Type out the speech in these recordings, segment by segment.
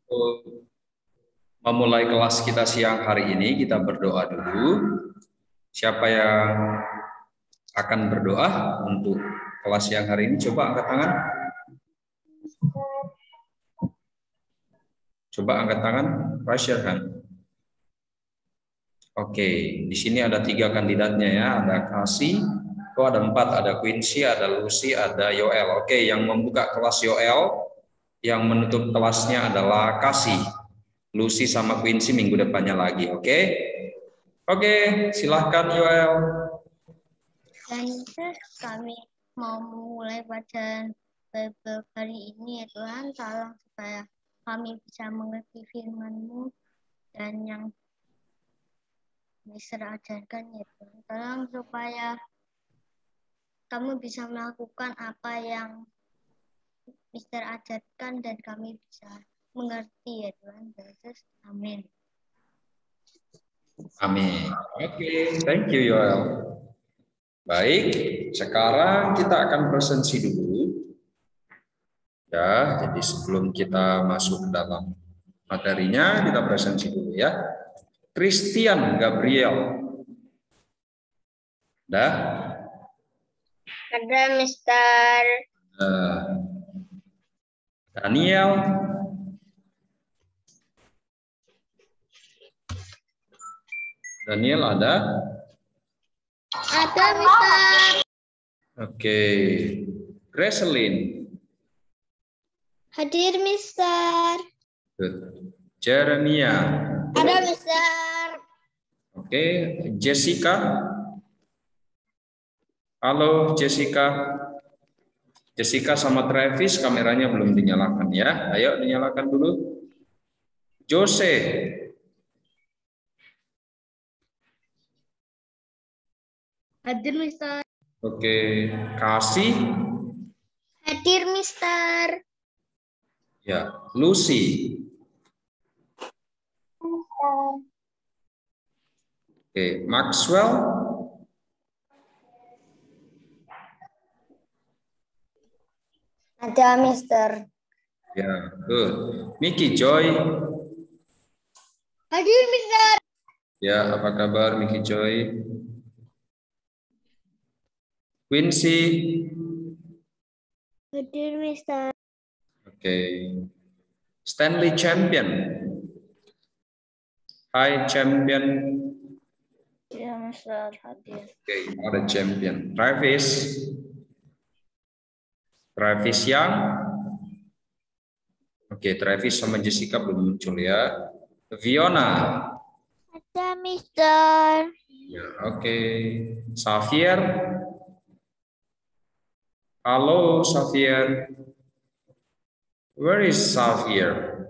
memulai kelas kita siang hari ini, kita berdoa dulu. Siapa yang akan berdoa untuk kelas siang hari ini? Coba angkat tangan. Coba angkat tangan, raise your hand. Oke, di sini ada 3 kandidatnya ya. Ada Kasih, ada 4, ada Quincy, ada Lucy, ada Yoel. Oke, yang membuka kelas Yoel, yang menutup kelasnya adalah Kasih. Lucy sama Quincy minggu depannya lagi, oke? Oke, silahkan Yoel. Dan kami mau memulai bacaan Bible kali ini ya Tuhan, tolong supaya kami bisa mengerti firman-Mu dan yang Mister ajarkan ya Tuhan. Tolong supaya kami bisa melakukan apa yang Mister ajarkan dan kami bisa mengerti ya Tuhan Yesus. Amin. Amin. Oke, thank you Yoel. Baik, sekarang kita akan presentasi dulu. Ya, jadi sebelum kita masuk ke dalam materinya, kita presentasi dulu ya. Christian Gabriel. Dah? Ada Mister. Daniel. Daniel ada? Ada Mister. Oke. Gracelyn. Hadir Mister. Good. Jeremia. Ada Mister. Oke. Jessica. Halo Jessica. Jessica sama Travis kameranya belum dinyalakan ya. Ayo dinyalakan dulu. Jose. Hadir Mister. Oke. Kasih. Hadir Mister. Ya. Lucy. Oke. Maxwell. Ada Mister. Ya. Good. Mickey Joy. Hadir Mister. Ya. Apa kabar Mickey Joy? Quincy. Hadir Mister. Oke. Stanley Champion. Hai Champion. Ya Mister. Hadir. Oke, ada Champion. Travis. Travis yang. Oke, Travis sama Jessica belum muncul ya. Fiona. Ada Mister. Ya, oke. Xavier. Halo Xavier. Where is Xavier?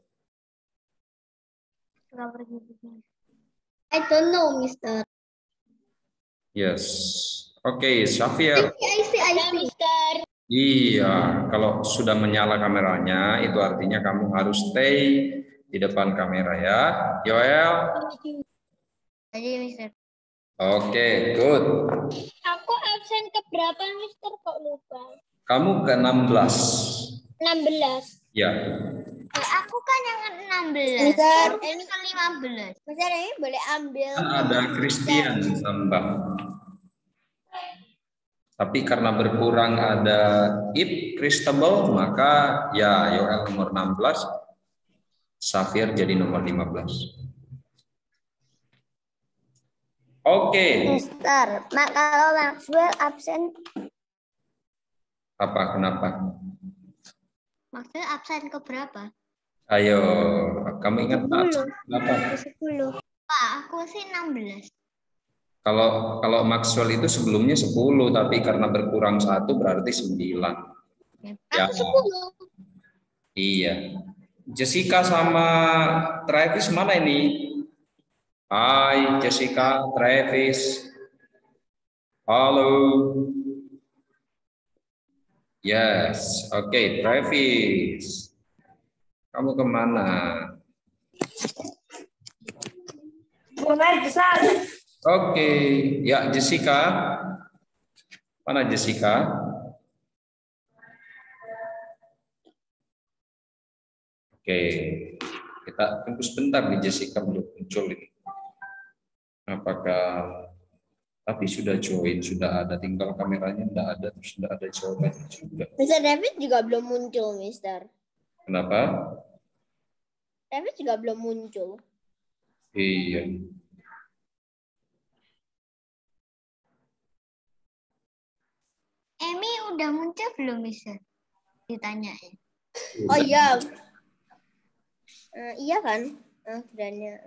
I don't know Mister. Yes. Oke, Xavier. I see Mister. Iya, kalau sudah menyala kameranya, itu artinya kamu harus stay di depan kamera ya. Yoel. Hadir Mister. Oke, good. Aku absen ke berapa Mister kok lupa? Kamu ke 16. 16. Ya. Aku kan yang 16. Mister. Ini kan 15. Mister ini boleh ambil. Kan ada Christian tambah. Tapi karena berkurang ada Ip Christabel, maka ya Yoel nomor 16, Xavier jadi nomor 15. Oke. Mister, kalau Maxwell absen. Apa, kenapa? Maxwell absen ke berapa? Ayo, kamu ingat apa? 10. Pak, aku sih 16. Kalau Maxwell itu sebelumnya 10, tapi karena berkurang 1 berarti 9. Ya. Aku 10. Iya. Jessica sama Travis mana ini? Hai Jessica, Travis. Halo. Yes, oke, Travis. Kamu kemana? Oke, ya Jessica. Mana Jessica? Oke, kita tunggu sebentar nih Jessica belum muncul ini. Apakah tapi sudah join, sudah ada, tinggal kameranya tidak ada, terus sudah ada jawaban juga. Mr. David juga belum muncul, Mister. Kenapa? David juga belum muncul. Iya. Emi udah muncul belum, Mister? Ditanyain. Oh iya. Iya kan? Kiranya.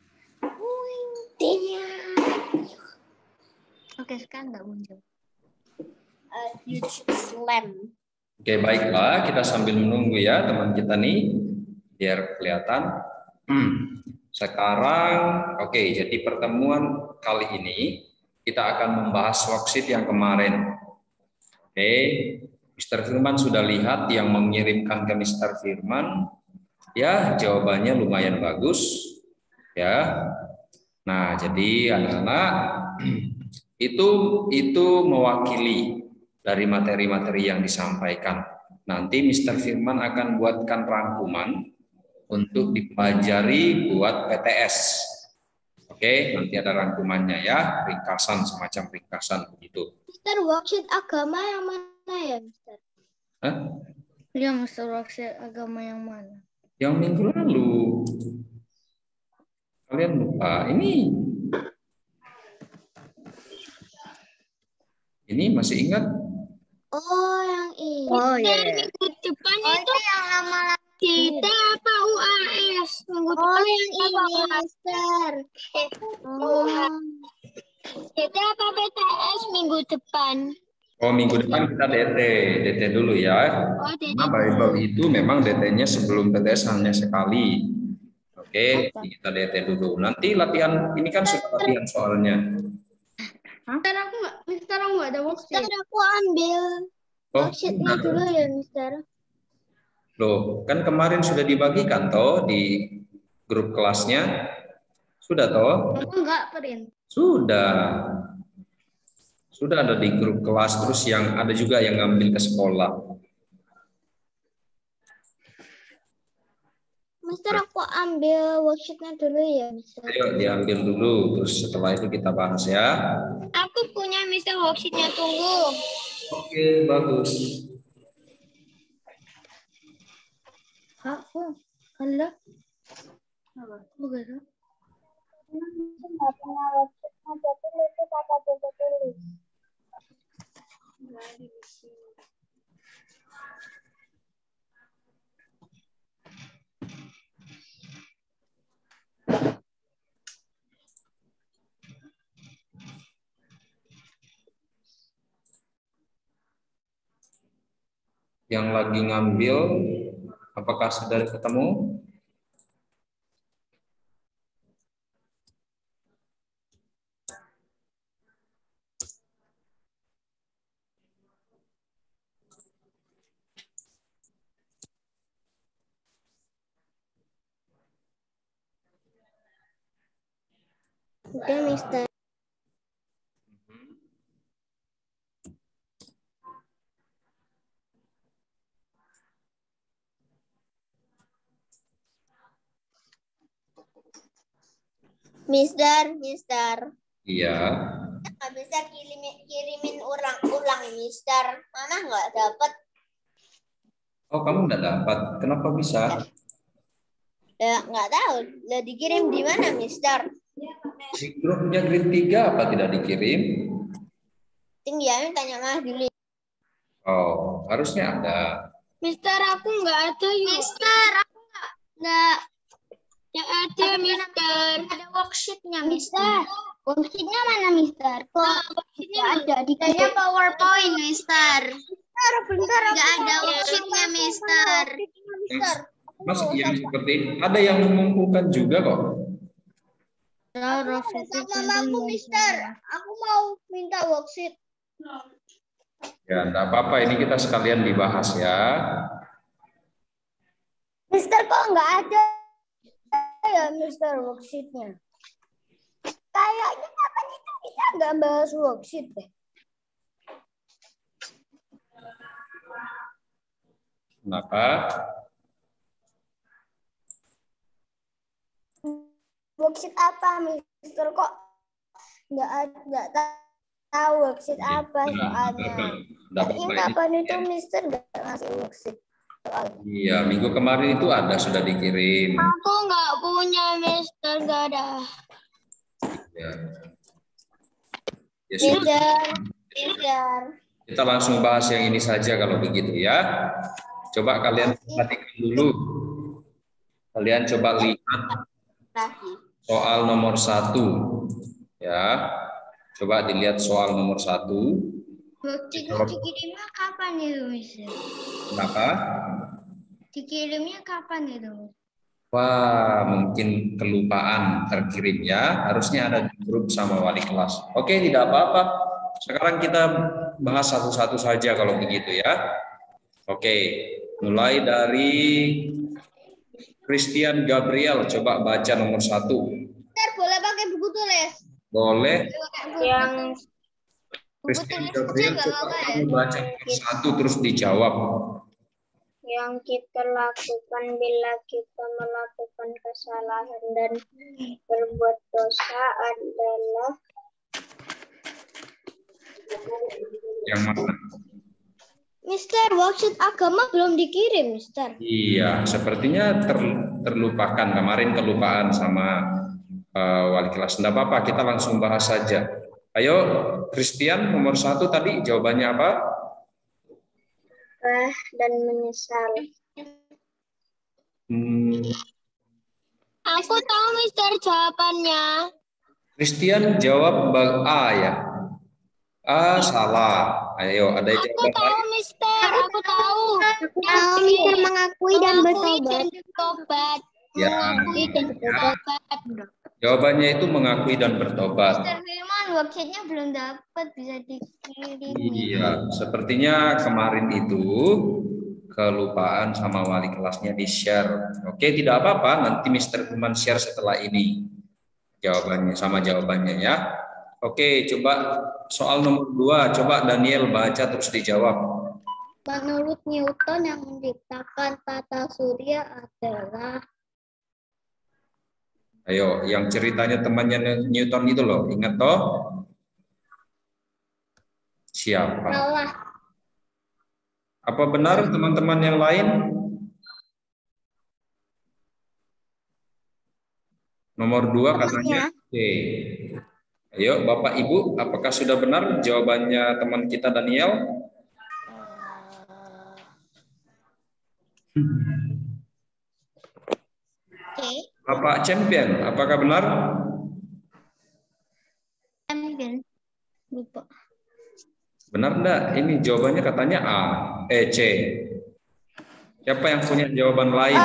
Oke, sekarang nggak muncul. Huge slam. Oke, baiklah, kita sambil menunggu ya teman kita nih, biar kelihatan. Sekarang, oke, jadi pertemuan kali ini kita akan membahas worksheet yang kemarin. Oke, Mr. Firman sudah lihat yang mengirimkan ke Mr. Firman. Ya, jawabannya lumayan bagus. Ya. Nah, jadi anak-anak itu mewakili dari materi-materi yang disampaikan. Nanti Mr. Firman akan buatkan rangkuman untuk dipelajari buat PTS. Oke, nanti ada rangkumannya ya, ringkasan, semacam ringkasan begitu. Mister, worksheet agama yang mana ya, Mister? Hah? Ya, Mister, worksheet agama yang mana? Yang minggu lalu. Kalian lupa, ini masih ingat? Oh, yang ini. Oh, iya. Minggu depan Oh, itu yang lama-lama. kita apa UAS? Minggu depan yang ini, Mister. Kita apa PTS minggu depan? Oh, minggu depan kita DT dulu ya. Oh, Karena Bible itu memang DT-nya sebelum PTS hanya sekali. Oke, kita DT dulu. Nanti latihan, ini kan sudah latihan soalnya. Mister, aku nggak ada worksheet. Mister, aku ambil Oh, worksheet-nya dulu ya, Mister. loh, kan kemarin sudah dibagikan toh di grup kelasnya. Sudah toh? Aku nggak print. Sudah. Sudah ada di grup kelas, terus yang ada juga yang ngambil ke sekolah. Mister, aku ambil worksheet-nya dulu ya, Mister. Ayo diambil dulu, terus setelah itu kita bahas ya. Aku punya Mister worksheet-nya, tunggu. Oke, bagus. Aku, Allah. Apa? Bukan. Nggak punya worksheet-nya, jadi itu kata tulis. Yang lagi ngambil, apakah sudah ketemu? Udah, Mister. Mister. Iya. Nggak bisa kirimin ulang, Mister. Mama nggak dapat. Oh, kamu nggak dapat. Kenapa bisa? Ya, nggak tahu. Udah dikirim di mana, Mister? Di grupnya grade 3 apa tidak dikirim? Tinggalin tanya Mah dulu. Oh, harusnya ada. Mister, aku nggak ada. Mister, aku nggak. Nggak ada, Mister. Ada worksheet-nya, Mister. Worksheet-nya mana, Mister? Kok nggak ada? Kayaknya PowerPoint, Mister. Bentar. Nggak ada worksheet-nya, Mister. Mas, yang seperti ada yang mengumpulkan juga kok. Mamaku, Mister. Aku mau minta worksheet. Ya, enggak apa-apa. Ini kita sekalian dibahas ya. Mister, kok nggak ada ya, Mister, worksheet-nya? Kayaknya kapan itu kita nggak bahas worksheet deh. Kenapa? worksheet apa, Mister? Kok nggak tahu worksheet apa soalnya. Ini kapan itu Mister nggak ngasih worksheet soal? Iya, minggu kemarin itu ada sudah dikirim. Aku nggak punya, Mister, nggak ada. Ya. Ya, sudah. Mister. Kita langsung bahas yang ini saja kalau begitu ya. Coba kalian perhatikan dulu. Kalian coba lihat soal nomor 1. Ya. Coba dilihat soal nomor 1. Dikirimnya kapan itu, Mister? Kenapa? Dikirimnya kapan itu? Wah, mungkin kelupaan terkirim ya. Harusnya ada di grup sama wali kelas. Oke, tidak apa-apa. Sekarang kita bahas satu-satu saja kalau begitu ya. Oke, mulai dari Christian Gabriel. Coba baca nomor 1. Mister, boleh pakai buku tulis? Boleh. Yang Christian Gabriel, coba kamu baca nomor 1 terus dijawab. yang kita lakukan bila kita melakukan kesalahan dan berbuat dosa adalah Yang mana? Mister, worksheet agama belum dikirim, Mister. Iya, sepertinya terlupakan. Kemarin kelupaan sama wali kelas. Tidak apa-apa, kita langsung bahas saja. Ayo, Christian nomor 1 tadi jawabannya apa? Dan menyesal. Aku tahu, Mister, jawabannya. Christian jawab A ya. A salah. Ayo, ada Aku jawaban tahu, lain? Mister. Aku tahu. Mister mengakui dan bertobat. Ya. Mengakui dan bertobat. Jawabannya itu mengakui dan bertobat. Mister Firman, worksheetnya belum dapat, bisa dikirim. Iya, sepertinya kemarin itu kelupaan sama wali kelasnya di-share. Oke, tidak apa-apa, nanti Mr. Firman share setelah ini jawabannya sama jawabannya ya. Oke, coba soal nomor 2, coba Daniel baca terus dijawab. Menurut Newton yang menciptakan tata surya adalah Ayo, yang ceritanya temannya Newton itu loh, ingat toh? Siapa? Allah. Apa benar teman-teman yang lain? Nomor 2 katanya Oke. Ayo, Bapak Ibu, apakah sudah benar jawabannya teman kita Daniel? Oke. Bapak Champion, apakah benar? Champion. Lupa. Benar enggak? Ini jawabannya katanya A, C. Siapa yang punya jawaban lain?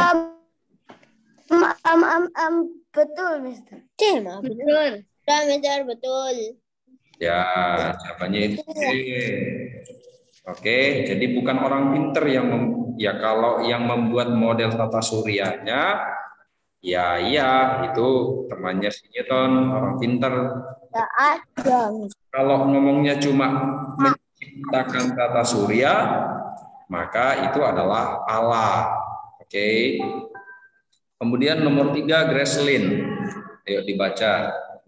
Betul, Mister. Betul. Ya, Mister, betul. Ya, jawabannya itu C. Oke, jadi bukan orang pinter yang ya kalau yang membuat model tata suryanya ya iya itu temannya si Newton, orang pinter. Ya ada, Mister. Kalau ngomongnya cuma menciptakan tata surya, maka itu adalah Allah. Oke. Kemudian nomor 3 Gracelyn. Ayo dibaca.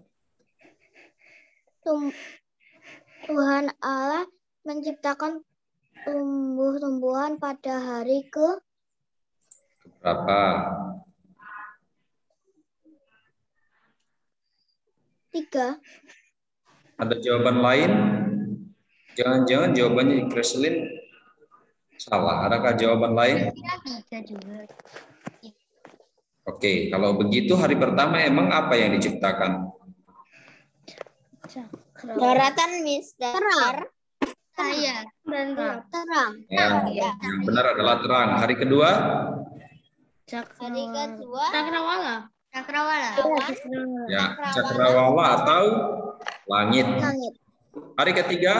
Tuhan Allah menciptakan tumbuh-tumbuhan pada hari Berapa? 3. Ada jawaban lain? Jangan-jangan jawabannya Gracelyn salah. Adakah jawaban lain? Bisa juga. Oke, kalau begitu hari pertama emang apa yang diciptakan? Daratan, Mister. Terang. Saya. Terang. Ya, yang benar adalah terang. Hari kedua? Hari kedua. Cakrawala. Ya, cakrawala atau langit. Hari ketiga?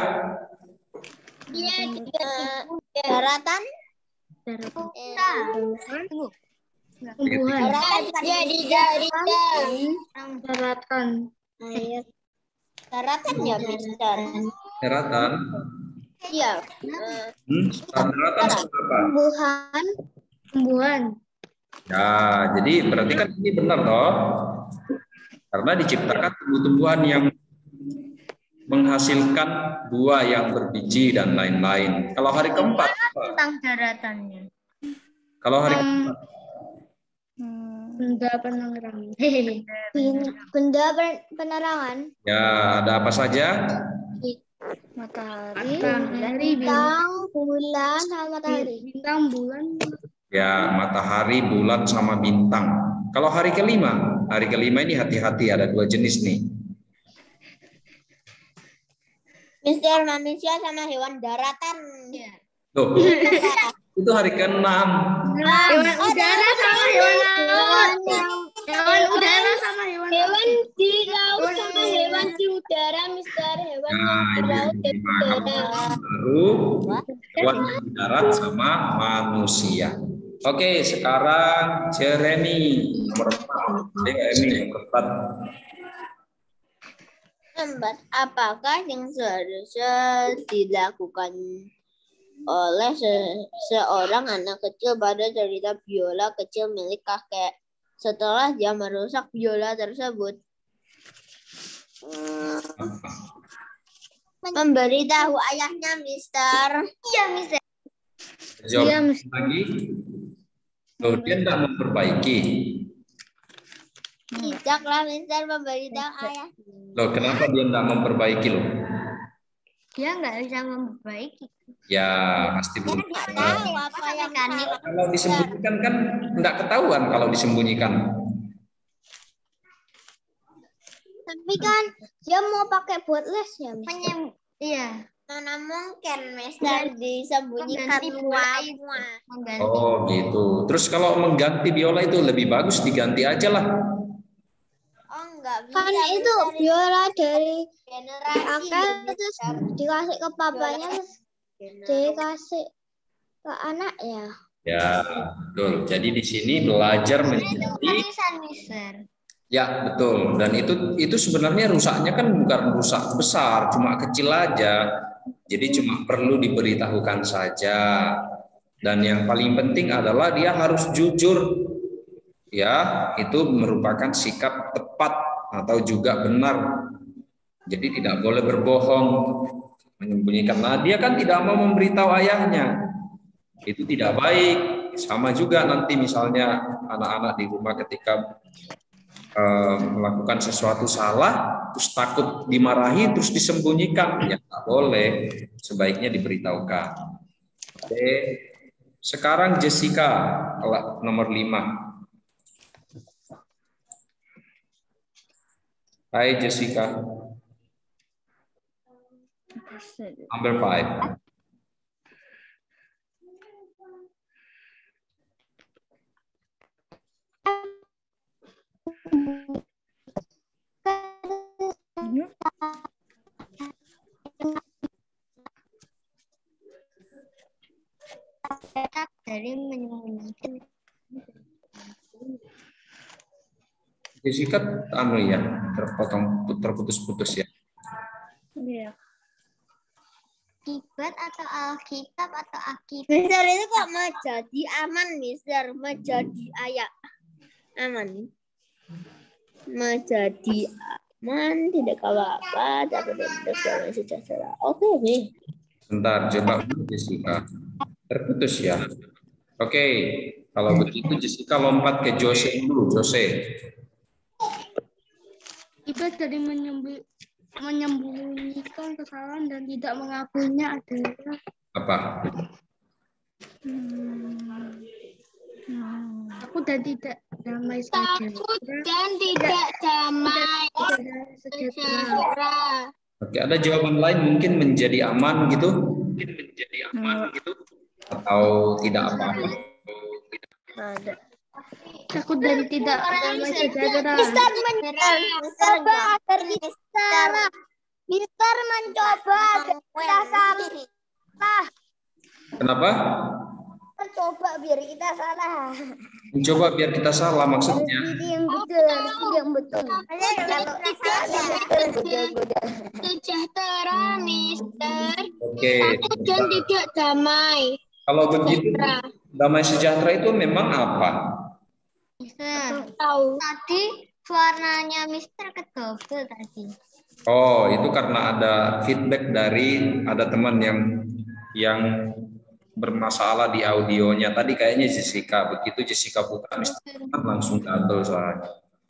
Daratan. Daratan. Daratan ya, Mister. Daratan. Iya. Daratan apa? Tumbuhan. Ya, jadi berarti kan ini benar toh? Karena diciptakan tumbuh-tumbuhan yang menghasilkan buah yang berbiji dan lain-lain. Kalau hari keempat, Tentang daratannya. kalau hari keempat, Benda penerangan. Benda penerangan. ya ada apa saja? Matahari, Bintang, bulan, sama matahari. bintang, bulan. Ya, matahari, bulan, sama bintang. Kalau hari kelima ini hati-hati, ada 2 jenis nih. Mister, manusia sama hewan daratan. Tuh, itu hari ke-6. Hewan udara sama hewan laut. Hewan udara sama hewan di laut sama hewan di udara, Mister. Hewan di laut dan udara. Baru hewan di darat sama manusia. Oke, sekarang Jeremy nomor 4. Jeremy nomor 4. Lambat, apakah yang seharusnya dilakukan oleh seorang anak kecil pada cerita biola kecil milik kakek setelah dia merusak biola tersebut? Memberitahu ayahnya, Mister. Iya, Mister. Jawab lagi. Loh, dia tidak memperbaiki. Tidaklah, Mister, memberitahu ayah. Loh, kenapa dia tidak memperbaiki loh? Dia nggak bisa memperbaiki. Ya, pasti belum. Tahu apa yang salah. Kalau disembunyikan kan tidak ketahuan kalau disembunyikan. Tapi kan dia mau pakai buat les ya, Mister. Iya. Mana mungkin, Mister, disembunyikan semua. Mengganti. Oh, gitu. Terus kalau mengganti biola itu lebih bagus diganti aja lah. Oh, enggak bisa. Kan itu Mister, biola dari generasi. kakek terus dikasih ke papanya terus dikasih ke anaknya. Ya, betul. Jadi di sini belajar menjadi Mister. ya, betul. Dan itu sebenarnya rusaknya kan bukan rusak besar, cuma kecil aja. Jadi cuma perlu diberitahukan saja. Dan yang paling penting adalah dia harus jujur. Ya, itu merupakan sikap tepat atau juga benar. Jadi tidak boleh berbohong, menyembunyikan. Nah, dia kan tidak mau memberitahu ayahnya. Itu tidak baik. Sama juga nanti misalnya anak-anak di rumah ketika melakukan sesuatu salah, terus takut dimarahi, terus disembunyikan, ya tak boleh. Sebaiknya diberitahukan. Oke, sekarang Jessica nomor 5. Hai Jessica. Number 5. Dari menyembunyikan. Jessica, ya, terputus-putus ya. Iya. Akibat atau Alkitab atau akibat? Mister, itu kok menjadi aman, Mister? Menjadi ayah. Aman. Menjadi aman, tidak apa-apa, dapat damai sejahtera. Oke, nih. Bentar, coba Jessica. Terputus ya. Oke, kalau begitu Jessica lompat ke Jose dulu. Jose. Akibat dari menyembunyikan kesalahan dan tidak mengakuinya adalah Apa? Aku dan tidak damai saja. Takut dan tidak damai sejahtera. Oke, ada jawaban lain mungkin menjadi aman gitu? Mungkin menjadi aman gitu? Atau tidak apa-apa? Ada. Takut dan tidak damai sejahtera. Mister mencoba kita salah. Kenapa? Mencoba biar kita salah. Mencoba biar kita salah maksudnya. Yang betul, yang betul. Sejahtera, Mister. Oke. Takut dan tidak damai. Kalau begitu, damai sejahtera itu memang apa? Mister, Tahu. tadi Suaranya Mister kedobel tadi. Oh, itu karena ada feedback dari ada teman yang bermasalah di audionya. Tadi kayaknya Jessica, begitu Jessica buka langsung double soalnya.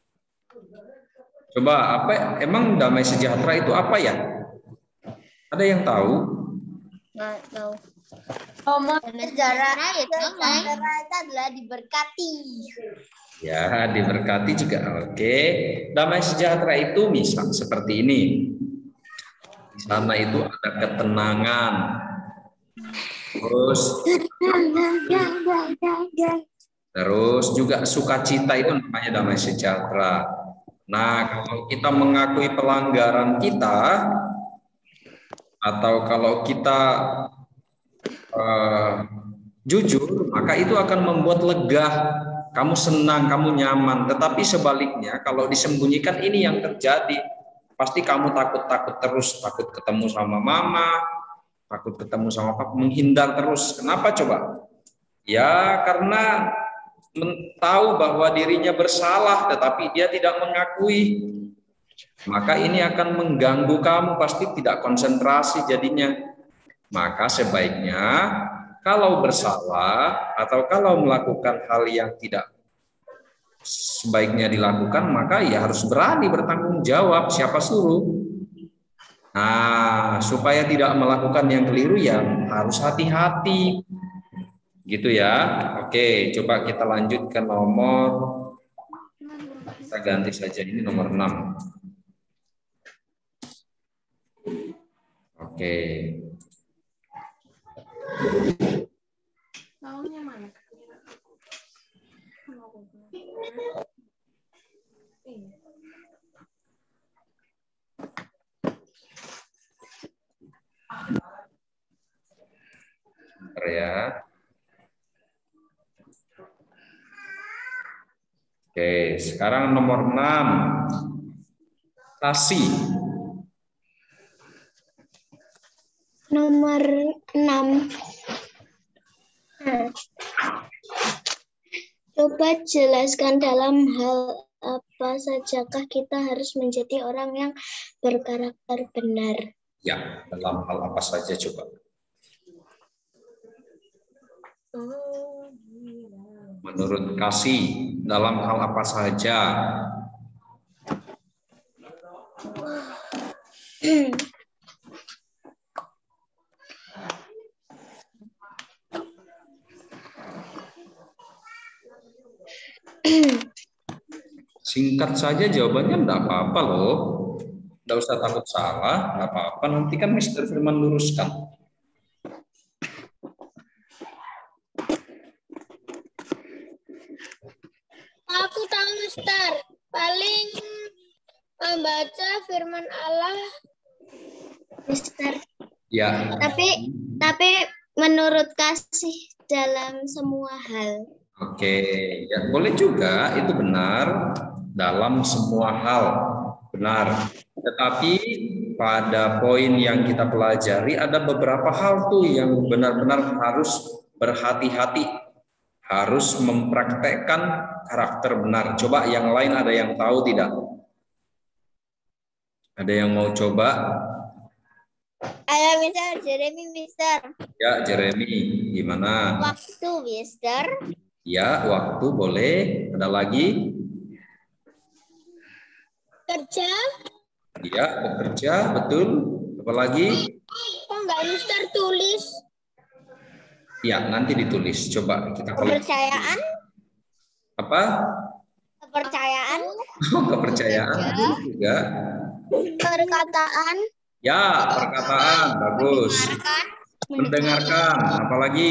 Coba apa emang damai sejahtera itu apa ya? Ada yang tahu? Nggak tahu. Sejarah itu adalah diberkati. Ya, diberkati juga. Oke. Damai sejahtera itu misal seperti ini. Di sana itu ada ketenangan. Terus juga sukacita itu namanya damai sejahtera. Nah, kalau kita mengakui pelanggaran kita atau kalau kita jujur, maka itu akan membuat lega. Kamu senang, kamu nyaman. Tetapi sebaliknya, kalau disembunyikan ini yang terjadi. Pasti kamu takut-takut terus, takut ketemu sama mama, takut ketemu sama papa, menghindar terus. Kenapa coba? Ya karena tahu bahwa dirinya bersalah, tetapi dia tidak mengakui. Maka ini akan mengganggu kamu, pasti tidak konsentrasi jadinya. Maka sebaiknya kalau bersalah atau kalau melakukan hal yang tidak sebaiknya dilakukan, maka ya harus berani bertanggung jawab, siapa suruh. Nah, supaya tidak melakukan yang keliru ya harus hati-hati. Gitu ya. Oke, coba kita lanjut ke nomor, kita ganti saja ini nomor 6. Oke. Bentar ya. Oke, sekarang nomor 6. Kasih. Nomor 6. Coba jelaskan dalam hal apa sajakah kita harus menjadi orang yang berkarakter benar. Ya, dalam hal apa saja coba. Menurut Kasih, dalam hal apa saja? Singkat saja jawabannya enggak apa-apa loh. Enggak usah takut salah, enggak apa-apa. Nanti kan Mr. Firman luruskan. Aku tahu, Mister. Paling membaca firman Allah, Mister. Ya. Tapi menurut Kasih dalam semua hal. Oke, ya boleh juga, itu benar dalam semua hal, benar. Tetapi pada poin yang kita pelajari ada beberapa hal tuh yang benar-benar harus berhati-hati, harus mempraktekkan karakter benar. Coba yang lain ada yang tahu tidak? Ada yang mau coba? Ayo, Mister. Jeremy, Mister. Ya, Jeremy, gimana? Waktu, Mister. Ya, waktu boleh. Ada lagi? Kerja. Ya, bekerja, betul. Apa lagi? Kok nggak Mister tulis? Ya, nanti ditulis. Coba kita Kepercayaan. Apa? Kepercayaan. Oh, kepercayaan betul juga. Perkataan. Ya, perkataan bagus. Mendengarkan, apalagi?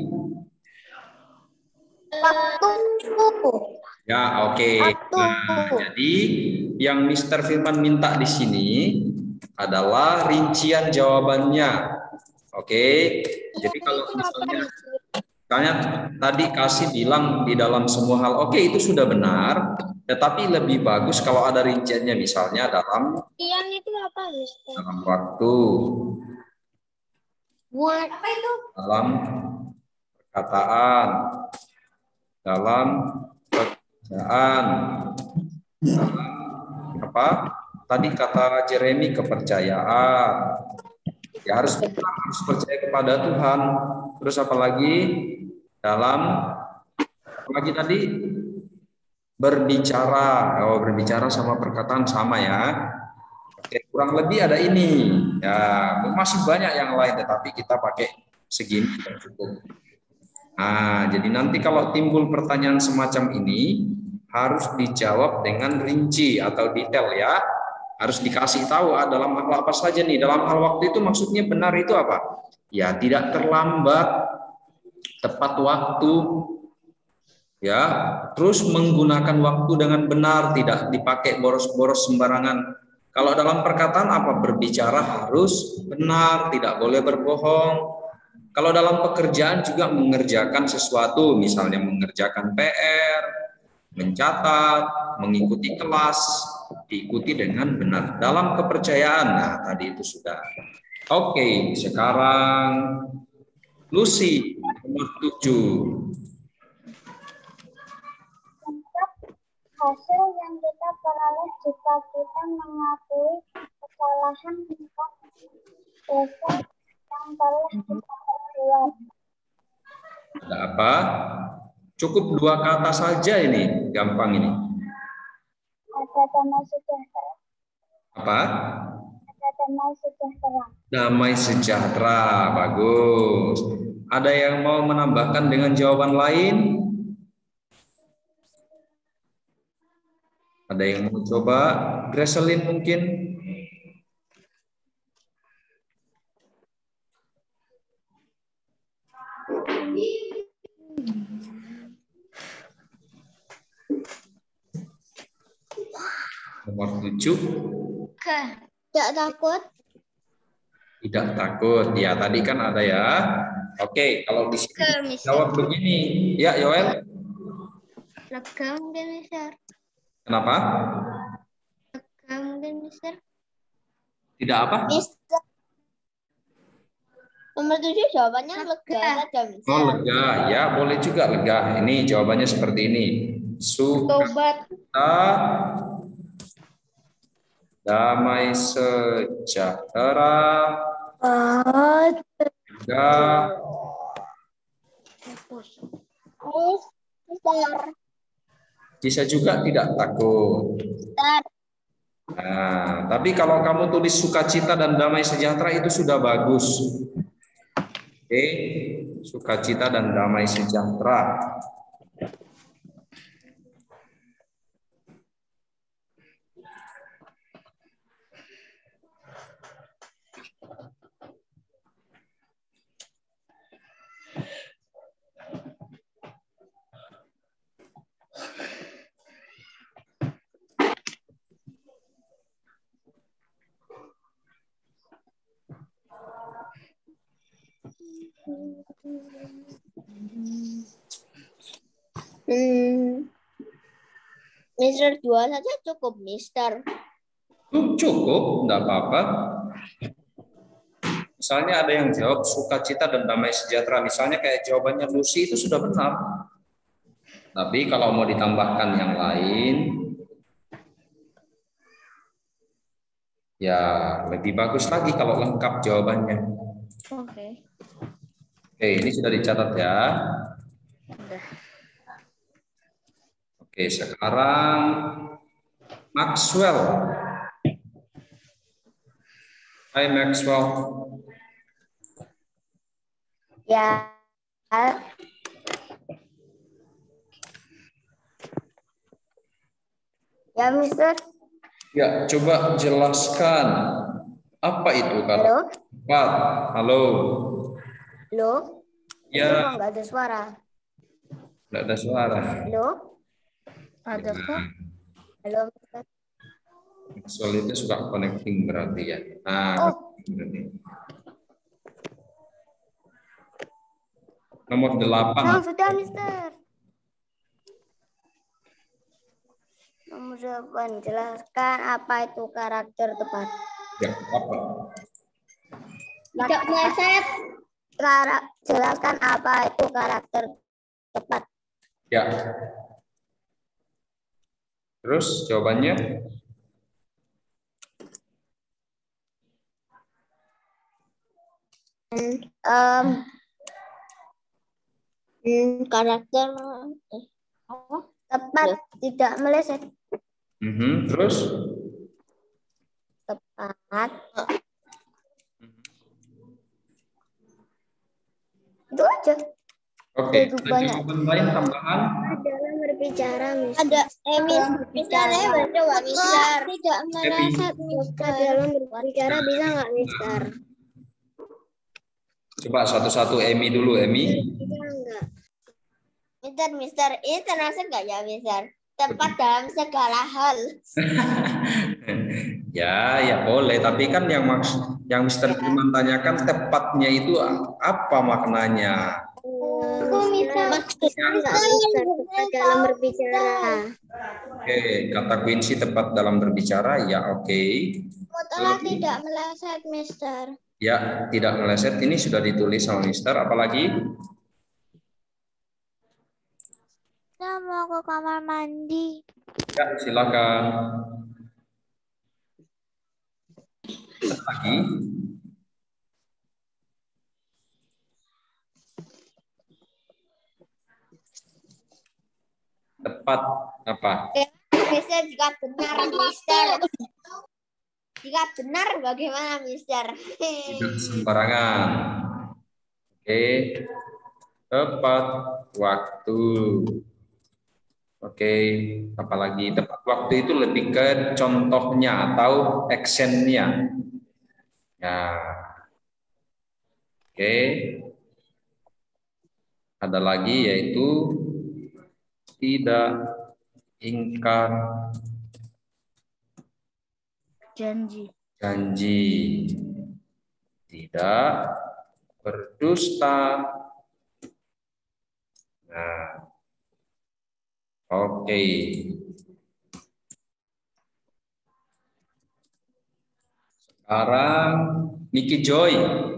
Waktu. Ya, oke. Nah, jadi yang Mr. Firman minta di sini adalah rincian jawabannya. Oke. Jadi kalau misalnya tadi Kasih bilang di dalam semua hal, oke, itu sudah benar. Tetapi lebih bagus kalau ada rinciannya, misalnya dalam Itu apa, Mister? dalam waktu, Apa itu? dalam perkataan, dalam pekerjaan, apa? Tadi kata Jeremy kepercayaan. Ya harus percaya kepada Tuhan. Terus apalagi apalagi tadi berbicara. Oh, berbicara sama perkataan sama ya. Oke, kurang lebih ada ini. Ya, masih banyak yang lain tetapi kita pakai segini sudah cukup. Nah, jadi nanti kalau timbul pertanyaan semacam ini harus dijawab dengan rinci atau detail ya. Harus dikasih tahu dalam hal apa saja nih. Dalam hal waktu itu maksudnya benar itu apa? Ya, tidak terlambat, tepat waktu, ya. Terus menggunakan waktu dengan benar, tidak dipakai boros-boros sembarangan. Kalau dalam perkataan apa? Berbicara harus benar, tidak boleh berbohong. Kalau dalam pekerjaan juga mengerjakan sesuatu, misalnya mengerjakan PR, mencatat, mengikuti kelas, diikuti dengan benar. Dalam kepercayaan, nah tadi itu sudah. Oke, sekarang Lucy, nomor 7. Hasil yang kita peroleh jika kita mengakui kesalahan dan dosa yang telah kita perbuat. Ada apa? Cukup 2 kata saja ini, gampang ini. Ada damai sejahtera. Apa? Ada damai sejahtera. Damai sejahtera, bagus. Ada yang mau menambahkan dengan jawaban lain? Ada yang mau coba? Gracelyn mungkin? Nomor 7. Tidak takut. Tidak takut. Ya, tadi kan ada ya. Oke, kalau di sini jawab begini. Ya, Yoel. Lega mungkin, Mister. Kenapa? Lega mungkin, Mister. Tidak apa? Mister. Nomor 7 jawabannya lega saja, Mister. Oh, lega. Ya, boleh juga lega. Ini jawabannya seperti ini. Tobat. Damai sejahtera, lega, bisa juga tidak takut. Nah, tapi kalau kamu tulis sukacita dan damai sejahtera itu sudah bagus. Oke, sukacita dan damai sejahtera. Mister 2 saja cukup, Mister. Cukup, enggak apa-apa. Misalnya ada yang jawab sukacita dan damai sejahtera, misalnya kayak jawabannya Lucy itu sudah benar. Tapi kalau mau ditambahkan yang lain, ya lebih bagus lagi kalau lengkap jawabannya. Oke. Oke, ini sudah dicatat ya. Udah. Oke, sekarang Maxwell. Hai Maxwell. Ya. Ya, Mister. Ya, coba jelaskan apa itu kata cepat. Halo. Halo. Ya. Enggak ada suara. Enggak ada suara. Halo. Ada kok. Halo, Mister. Maxwell itu suka connecting berarti ya. Nah, berarti. Nomor 8. Sudah, Mister. Nomor 8. Jelaskan apa itu karakter tepat. Ya, apa? Tidak meleset. Jelaskan apa itu karakter tepat. Ya. Terus jawabannya? Karakter tepat tidak meleset. Terus? Tepat. Itu aja. Oke, ada jawaban lain tambahan? Dalam berbicara, Mister. Ada Mister, baca Mister. Tidak meleset, Mister. Dalam berbicara bisa nggak, Mister? Coba satu-satu Emi dulu, Emi. Bisa nggak? Mister, ini termasuk nggak ya, Mister? Tepat dalam segala hal. Ya boleh. Tapi kan yang Mister Firman tanyakan tepatnya itu apa maknanya? Dalam berbicara. Oke, kata Quincy tepat dalam berbicara, ya oke. Mutlak tidak meleset, Mister. Ya, tidak meleset. Ini sudah ditulis sama Mister. Apalagi? Saya mau ke kamar mandi. Ya, silakan. Lagi? Tepat apa? Mister, jika benar, Mister. Jika benar, bagaimana, Mister? Tidak sembarangan. Oke. Tepat waktu. Oke, apalagi tepat waktu itu lebih ke contohnya atau actionnya. Ya. Oke. Ada lagi yaitu tidak ingkar Janji. Tidak berdusta. Nah, oke. Sekarang Nicky Joy.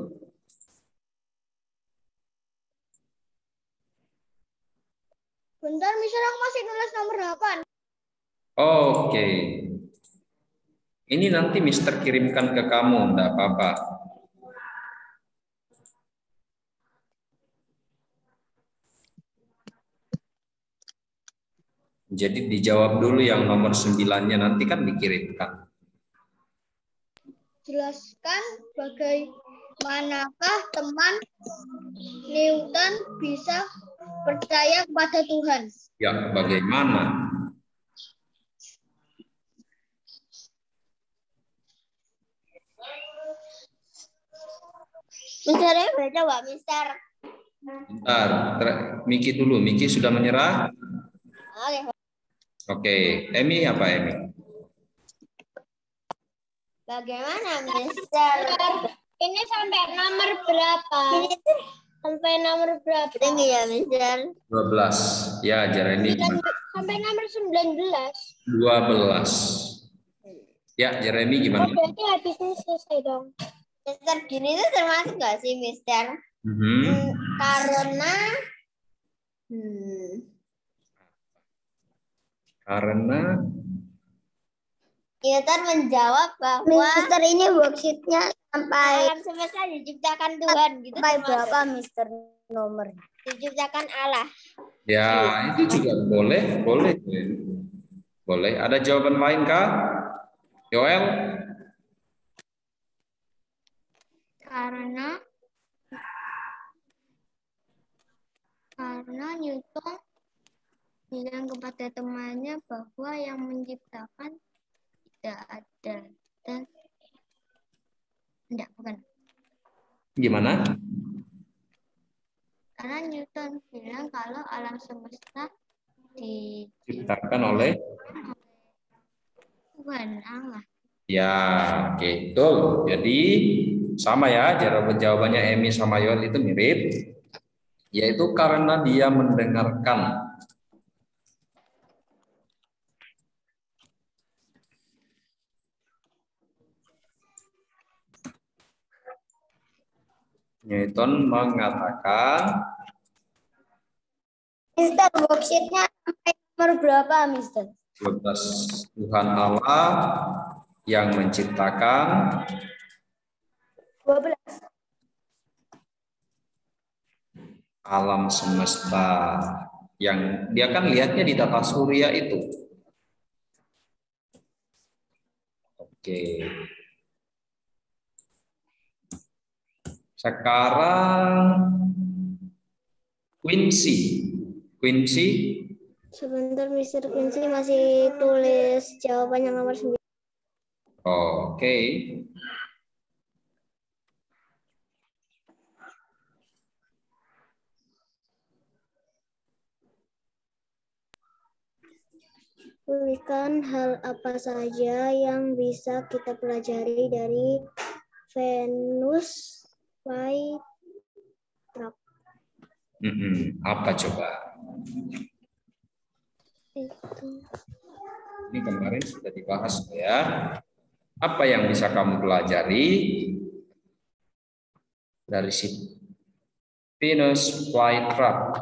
Bentar, Mister, aku masih nulis nomor 8. Oke. Ini nanti Mister kirimkan ke kamu, enggak apa-apa. Jadi dijawab dulu yang nomor 9-nya, nanti kan dikirimkan. Jelaskan bagaimanakah teman Newton bisa percaya kepada Tuhan. Ya, bagaimana? Mister, baca Pak, Mister. Bentar, Miki dulu. Miki sudah menyerah? Oke. Oke, Emi apa Emi? Bagaimana, Mister? Ini sampai nomor berapa? Sampai nomor berapa? Ini ya, Mister. 12. Ya, Jeremy. Sampai nomor 19. 12. Ya, Jeremy gimana? Oh, berarti habisnya selesai dong. Mister, gini itu termasuk nggak sih, Mister? Karena Newton menjawab bahwa Mister, ini worksheet-nya sampai alam semesta diciptakan Tuhan gitu. Sampai berapa, Mister, nomor? Diciptakan Allah. ya itu juga boleh. Ada jawaban lain kah? Yoel? Karena Newton bilang kepada temannya bahwa yang menciptakan tidak ada dan bukan. Gimana? Karena Newton bilang kalau alam semesta Diciptakan oleh Tuhan Allah. Ya, oke, betul. Jadi sama ya, jawabannya Emi sama Yoel itu mirip, yaitu karena dia mendengarkan. Newton mengatakan, Mister, worksheet-nya sampai nomor berapa, Mister? 12 Tuhan Allah yang menciptakan 12. alam semesta, yang dia kan lihatnya di tata surya itu. Oke. Sekarang Quincy. Sebentar, Mr. Quincy masih tulis jawaban yang nomor 9. Oke. Tuliskan hal apa saja yang bisa kita pelajari dari Venus flytrap. Apa coba? Itu. Ini kemarin sudah dibahas ya. Apa yang bisa kamu pelajari dari si Venus flytrap?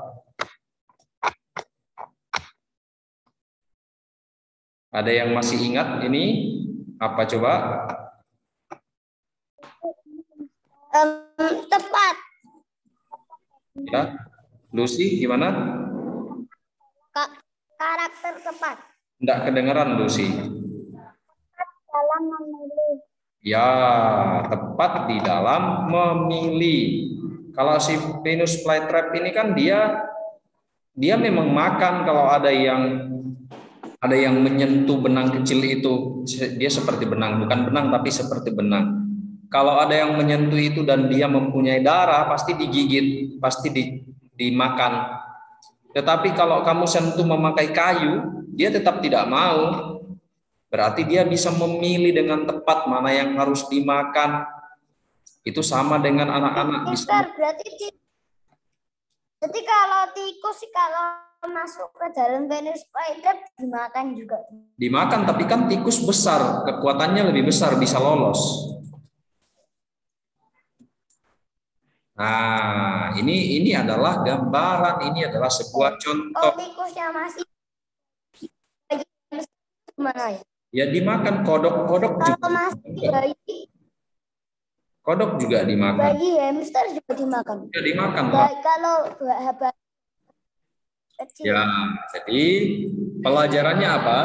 Ada yang masih ingat ini? Apa coba? Tepat. Ya, Lucy gimana? Karakter tepat. Enggak kedengeran Lucy. Dalam memilih. Ya, tepat di dalam memilih. Kalau si Venus flytrap ini kan dia memang makan. Kalau ada yang menyentuh benang kecil itu, dia seperti benang, bukan benang tapi seperti benang. Kalau ada yang menyentuh itu dan dia mempunyai darah, pasti digigit, pasti dimakan. Tetapi kalau kamu sentuh memakai kayu, dia tetap tidak mau. Berarti dia bisa memilih dengan tepat mana yang harus dimakan. Itu sama dengan anak-anak. Berarti kalau tikus kalau masuk ke dalam Venus flytrap dimakan juga. Dimakan, tapi kan tikus besar, kekuatannya lebih besar, bisa lolos. Nah, ini adalah gambaran, ini adalah sebuah contoh. Oh, tikusnya masih gimana ya? Ya dimakan, kodok juga. Kalau masih bayi, kodok juga dimakan. Bayi hamster juga dimakan. Ya dimakan. Kalau kecil. Ya, jadi pelajarannya apa?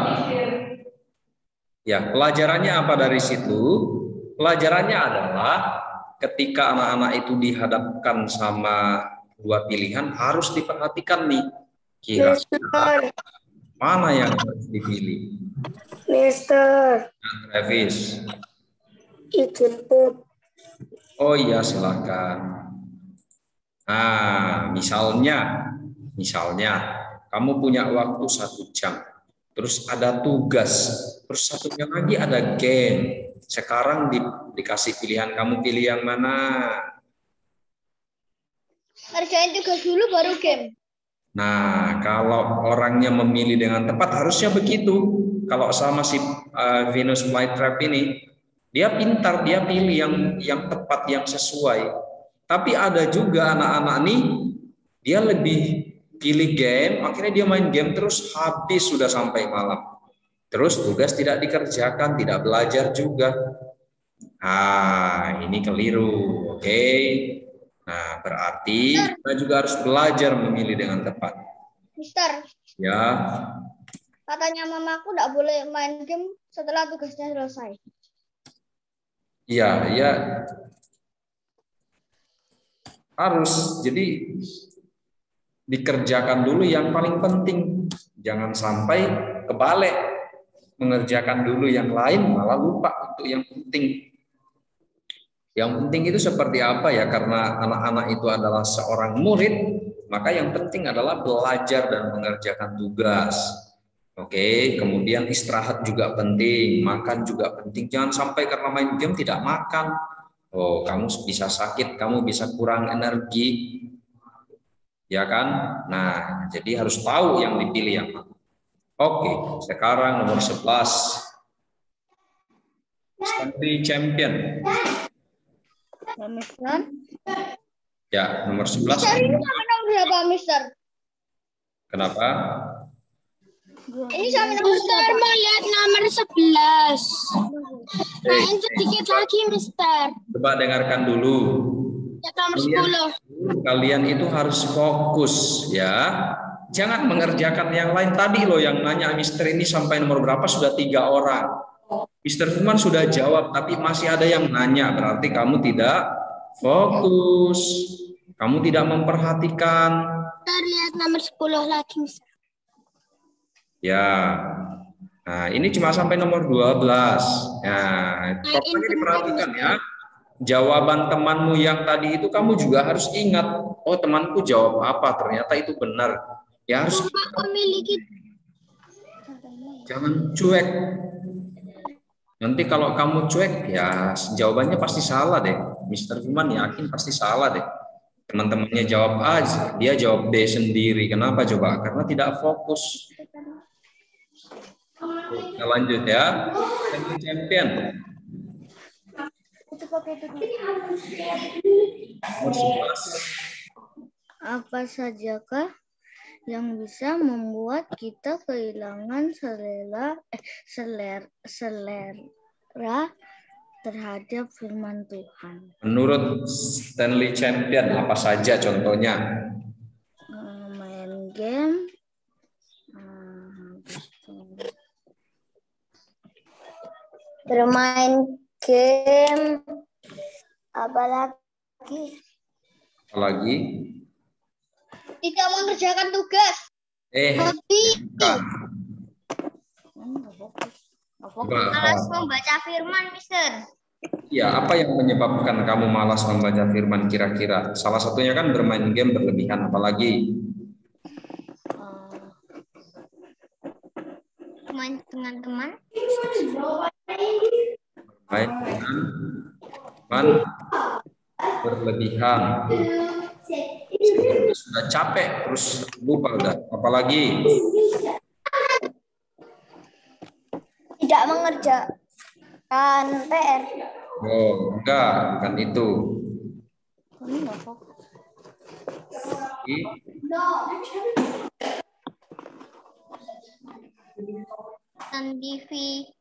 Ya, pelajarannya apa dari situ? Pelajarannya adalah ketika anak-anak itu dihadapkan sama dua pilihan, harus diperhatikan nih. Kira-kira mana yang harus dipilih? Mister. Travis. Izin pup. Oh iya, silakan. Nah, misalnya kamu punya waktu 1 jam, terus ada tugas, terus satunya lagi ada game. Sekarang dikasih pilihan, kamu pilih yang mana? Kerjain tugas dulu baru game. Nah, kalau orangnya memilih dengan tepat harusnya begitu. Kalau sama si Venus flytrap ini, dia pintar, dia pilih yang tepat, yang sesuai. Tapi ada juga anak-anak nih, dia lebih pilih game, akhirnya dia main game terus habis sudah sampai malam. Terus tugas tidak dikerjakan, tidak belajar juga. Nah, ini keliru, oke? Nah, berarti kita juga harus belajar memilih dengan tepat. Mister. Ya. Katanya mamaku tidak boleh main game setelah tugasnya selesai. Iya, ya. Harus. Jadi dikerjakan dulu yang paling penting. Jangan sampai kebalik. Mengerjakan dulu yang lain malah lupa untuk yang penting. Yang penting itu seperti apa ya? Karena anak-anak itu adalah seorang murid, maka yang penting adalah belajar dan mengerjakan tugas. Oke, kemudian istirahat juga penting, makan juga penting. Jangan sampai karena main game tidak makan. Oh, kamu bisa sakit, kamu bisa kurang energi. Ya kan? Nah, jadi harus tahu yang dipilih yang mana. Oke, sekarang nomor 11. Stanley Champion. Ya, nomor 11. Mister ini nomor berapa, Mister? Kenapa? Ini sama Mister mau lihat nomor 11. Main sedikit lagi, Mister. Coba dengarkan dulu. Ya, nomor 10. Kalian itu harus fokus ya. Jangan mengerjakan yang lain. Tadi loh yang nanya Mister ini sampai nomor berapa sudah 3 orang. Mister Firman sudah jawab tapi masih ada yang nanya. Berarti kamu tidak fokus. Kamu tidak memperhatikan. Kita lihat nomor 10 lagi, Mister. Ya. Nah, ini cuma sampai nomor 12. Nah, pokoknya diperhatikan ya. Jawaban temanmu yang tadi itu kamu juga harus ingat. Oh, temanku jawab apa? Ternyata itu benar. Ya harus memiliki. Jangan cuek. Nanti kalau kamu cuek, ya jawabannya pasti salah deh. Mister Firman yakin pasti salah deh. Teman-temannya jawab A, dia jawab B sendiri. Kenapa coba? Karena tidak fokus. Kita lanjut ya. Champion. Apa sajakah yang bisa membuat kita kehilangan selera terhadap firman Tuhan? Menurut Stanley Champion, apa saja contohnya? Main game, bermain game, apalagi tidak mengerjakan tugas. Malas membaca firman, Mister. Ya, apa yang menyebabkan kamu malas membaca firman kira-kira? Salah satunya kan bermain game berlebihan, apalagi Main dengan teman. main dengan teman berlebihan. Sudah capek terus lupa udah. Apalagi Tidak mengerjakan PR. oh, enggak, bukan itu. Nonton TV.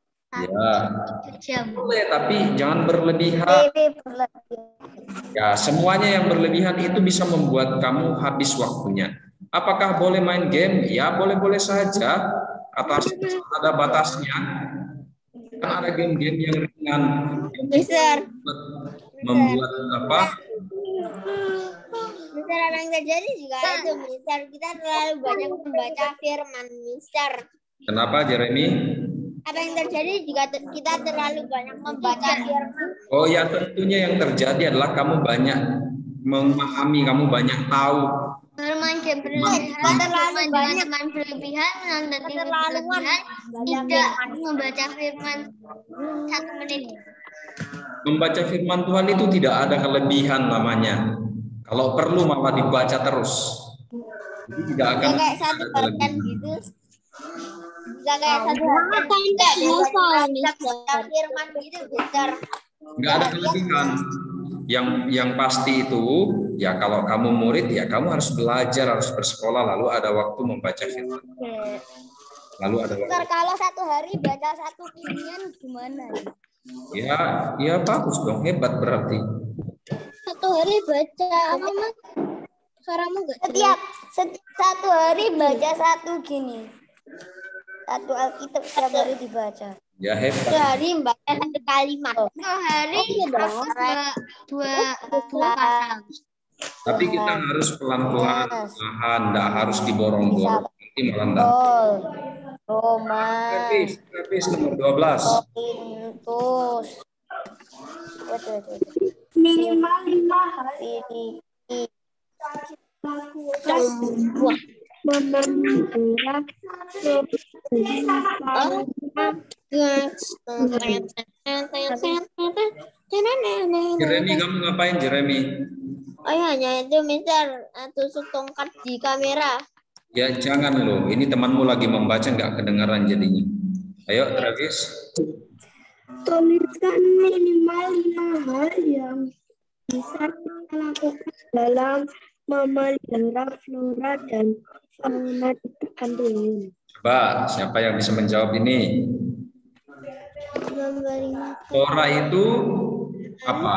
Ya, boleh, tapi jangan berlebihan. Ya, semuanya yang berlebihan itu bisa membuat kamu habis waktunya. Apakah boleh main game? Ya, boleh-boleh saja. Atas ada batasnya. Kan ada game-game yang ringan. Mister. Membuat apa? Mister, apa yang terjadi juga itu, Mister. Kita terlalu banyak membaca firman, Mister. Kenapa, Jeremy? Apa yang terjadi juga kita terlalu banyak membaca firman. Oh ya, tentunya yang terjadi adalah kamu banyak memahami, kamu banyak tahu. Bermain game berlebihan, terlalu banyak teman berlebihan, nonton TV berlebihan, tidak membaca firman 1 menit. Membaca firman Tuhan itu tidak ada kelebihan namanya. Kalau perlu malah dibaca terus. Jadi tidak akan kayak satu bagian gitu. Enggak kayak satu bagian baca firman gitu, Mister. Enggak ada kelebihan. Yang pasti itu ya kalau kamu murid ya kamu harus belajar, harus bersekolah, lalu ada waktu membaca firman. Lalu ada waktu. Kalau 1 hari baca 1 kinian gimana? Ya bagus dong, hebat berarti. 1 hari baca apa, Mas? Suaramu enggak? Setiap 1 hari baca 1 gini. 1 Alkitab setiap hari dibaca. Ya hebat. 1 hari membaca 1 kalimat. 1 hari dua pasal. Tapi kita harus pelan-pelan, enggak harus diborong-borong. Nanti malah enggak. Roma. Revisi nomor 12. Korintus. Minimal 5 hari. Jeremy, kamu ngapain, Jeremy? Oh ya, hanya itu, Mister. Tusuk tongkat di kamera. Ya jangan loh, ini temanmu lagi membaca nggak kedengaran jadinya. Ayo, Travis. Tuliskan minimal 5 hal yang bisa kita lakukan dalam memelihara flora dan fauna di Tuhan. Coba, siapa yang bisa menjawab ini? Memberi makan. Flora itu apa?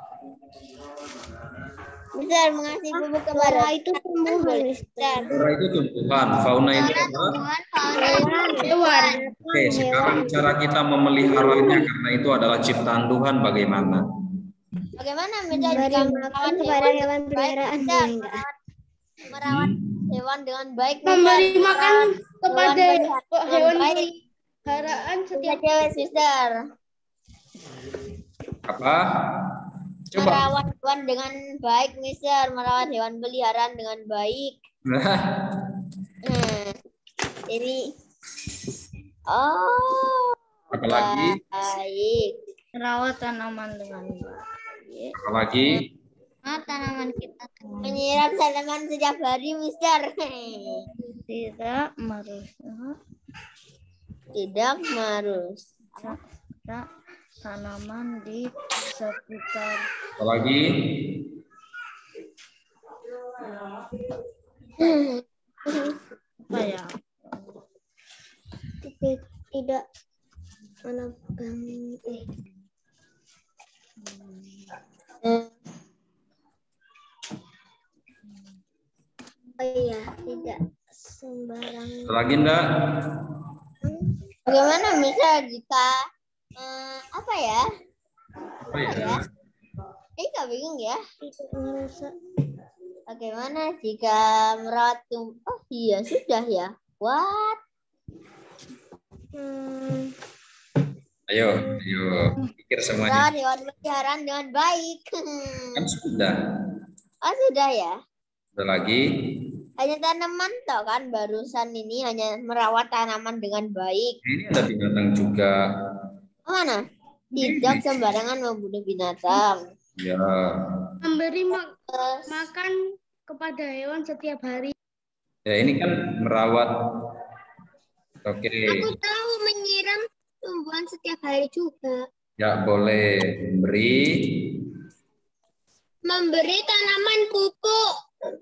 Mister, mengasih pupuk kepada itu tumbuhan, Mister. Flora itu tumbuhan, fauna itu apa? Hewan. Oke, sekarang cara kita memeliharanya karena itu adalah ciptaan Tuhan bagaimana? Bagaimana Mister jika merawat kepada hewan hewan peliharaan Mister? boleh nggak? Merawat hewan dengan baik, Memberi Mister. makan kepada hewan baik. peliharaan setiap Mister. Apa? Coba. Merawat hewan dengan baik, Mister. Merawat hewan peliharaan dengan baik. Jadi, Apalagi? baik. merawat tanaman dengan baik. Apalagi? Tanaman kita Menyiram tanaman setiap hari, Mister. tidak merusak tanaman di sekitar. Apalagi? Apa ya? Tidak menebang. Oh iya, tidak sembarangan. Apalagi enggak? Bagaimana Mister jika apa ya? Apa ya? Nggak bingung ya. Tidak merusak. Bagaimana jika merawat Oh iya sudah ya. What? Ayo, pikir semuanya. Merawat hewan peliharaan dengan baik. Kan sudah. Oh sudah ya. Ada lagi? Hanya tanaman toh kan barusan ini hanya merawat tanaman dengan baik. Ini ada binatang juga. Mana? Tidak sembarangan membunuh binatang. Ya. Memberi makan kepada hewan setiap hari. Ya ini kan merawat. Oke. Aku tahu menyiram tumbuhan setiap hari juga. Ya boleh Memberi tanaman pupuk.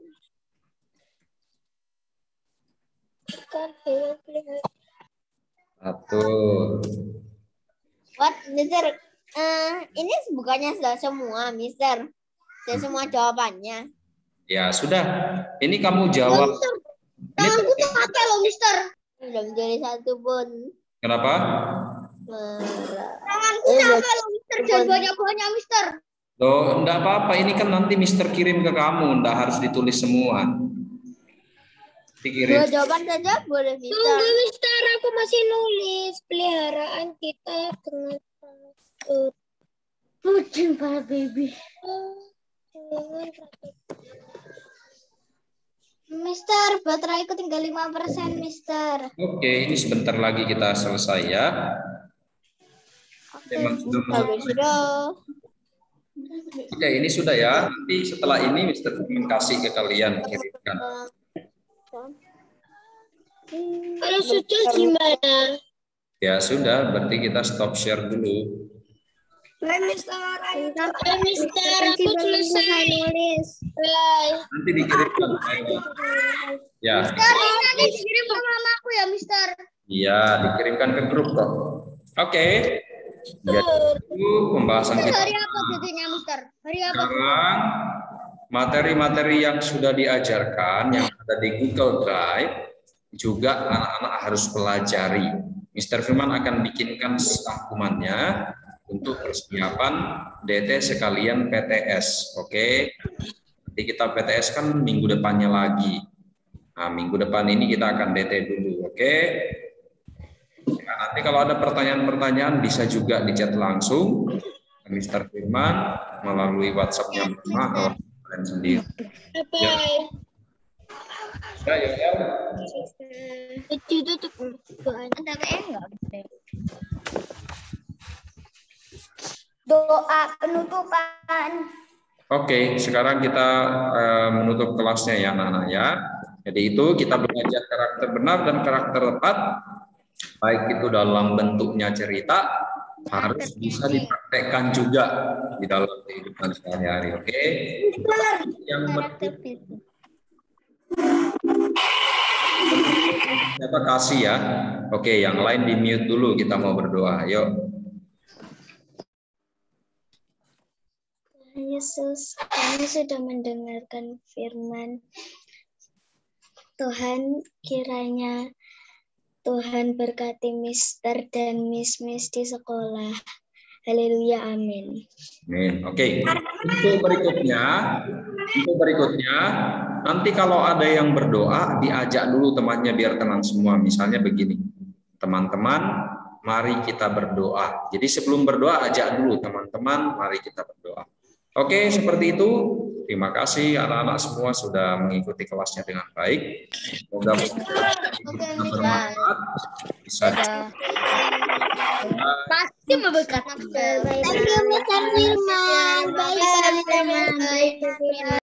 Satu. What, Mister? Ini bukannya sudah semua, Mister. Sudah semua jawabannya. Ya sudah. Ini kamu jawab. Tanganku tuh pakai loh, Mister. Belum jadi satu pun. Kenapa? Tanganku capek loh, Mister. Jangan banyak-banyak, Mister. Loh, enggak apa-apa. Ini kan nanti Mister kirim ke kamu. Enggak harus ditulis semua. Dikirim. Dua jawaban saja boleh, Mister. Tunggu, Mister. Aku masih nulis. Peliharaan kita dengan Kucing Pak Baby. Mister, bateraiku tinggal 5%, Mister. Oke, ini sebentar lagi kita selesai ya. Memang sudah. Oke, ini sudah ya. Nanti setelah ini Mister kasih ke kalian, kirimkan. Kalau sudah gimana? Ya sudah, berarti kita stop share dulu. Mister, aku selesai nulis. Nanti dikirimkan. Ya. Nanti dikirim ke mamaku ya, Mister. Iya, dikirimkan ke grup kok. Oke. Jadi pembahasan kita. Hari apa jadinya, Mister? Hari apa? Sekarang materi-materi yang sudah diajarkan yang ada di Google Drive juga anak-anak harus pelajari. Mr. Firman akan bikinkan rangkumannya untuk persiapan DT sekalian PTS. Oke. Nanti kita PTS kan minggu depannya lagi. Nah, minggu depan ini kita akan DT dulu. Oke. Nah, nanti kalau ada pertanyaan-pertanyaan bisa juga di chat langsung ke Mr. Firman melalui WhatsApp-nya Mama atau kalian sendiri. Ya. Ya. Itu tuh ada enggak? Doa penutupan. Oke, sekarang kita menutup kelasnya ya anak-anak ya. Jadi itu kita belajar karakter benar dan karakter tepat, baik itu dalam bentuknya cerita, harus bisa dipraktekkan juga di dalam kehidupan sehari-hari. Oke. Yang Siapa kasih ya? Oke, yang lain di mute dulu, kita mau berdoa. Yuk. Yesus, kami sudah mendengarkan firman Tuhan, kiranya Tuhan berkati Mister dan Miss di sekolah. Haleluya, amin. Amin. Oke. Untuk berikutnya, nanti kalau ada yang berdoa, diajak dulu temannya biar tenang semua. Misalnya begini, teman-teman, mari kita berdoa. Jadi sebelum berdoa, ajak dulu teman-teman, mari kita berdoa. Oke, seperti itu. Terima kasih anak-anak semua sudah mengikuti kelasnya dengan baik. Semoga bermanfaat. Bisa pasti memberkati. Thank you, Mr. Firman. Bye.